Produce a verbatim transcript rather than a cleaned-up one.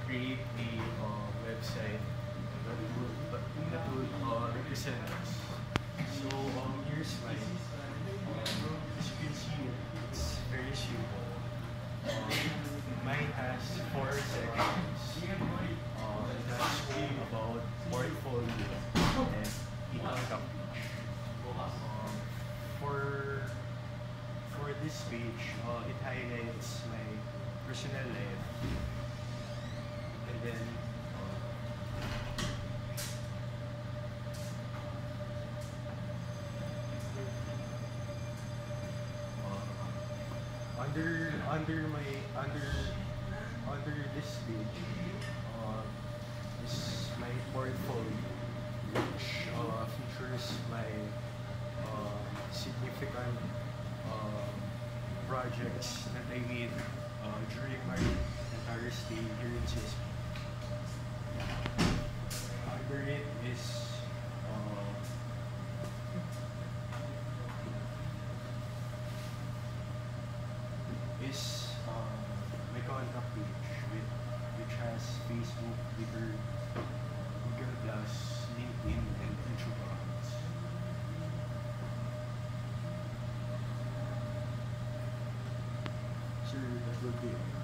create a uh, website that would, that would uh, represent us. So um, here's mine. Um, as you can see, it's very simple. Um, Mine has four sections. Uh, it has all about portfolio and income page. Um, for for this page, uh, it highlights my personal life, and then uh, under under my under under this page uh, is my portfolio, which uh, features my uh, significant uh, projects that I made uh, during my entire stay here in C S P. Under it is uh, is uh, my contact page, with, which has Facebook, Twitter, Google Plus, LinkedIn, and YouTube accounts. Sir, that would be it.